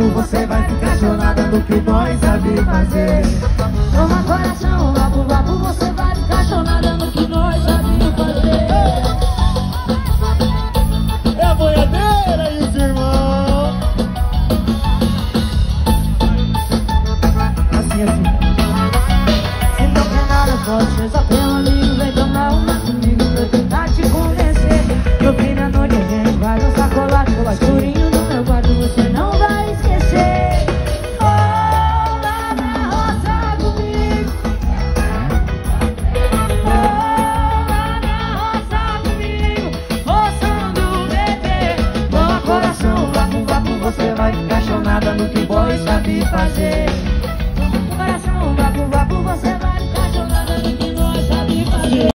vapo, você vai ficar chorada no que nós sabemos fazer. Toma coração, vapo, vapo, você vai ficar chorada no que nós sabemos fazer. É a boiadeira e os irmãos. Assim, assim. Se não quer nada, pode ser só